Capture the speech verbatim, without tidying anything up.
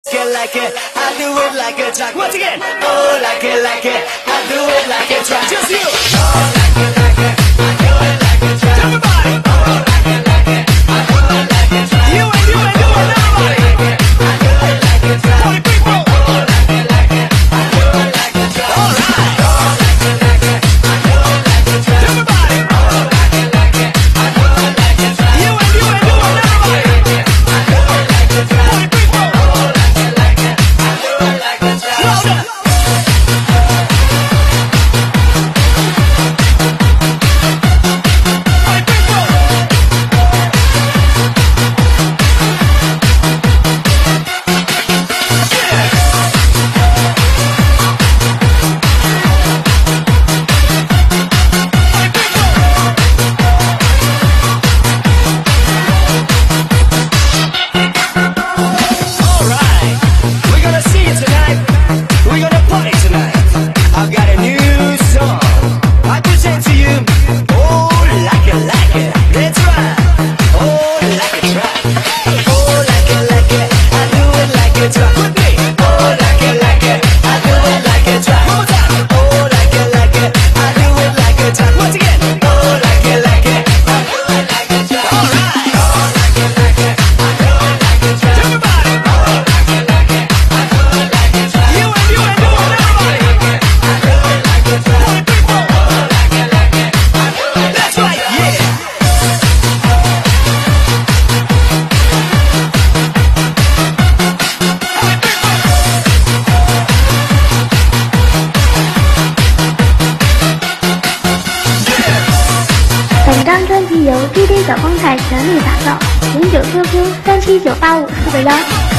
Like it, I do it like a track. Once again, oh, like it, like it, I do it like a track. Just you. Oh, like it, like it, I do it like a track. Everybody. Oh, like it, like it, I do it like a track. You and you and you and everybody. I do it like a track. Party people. Oh, like it, like it, I do it like a track. All right. Oh, like it, like it, I do it like a track. Everybody. Oh, like it, like it, I do it like a track. You and you and you and everybody. I do it like a track. Party people. 由 D J 小风采全力打造，零九 Q Q 三七九八五四个幺。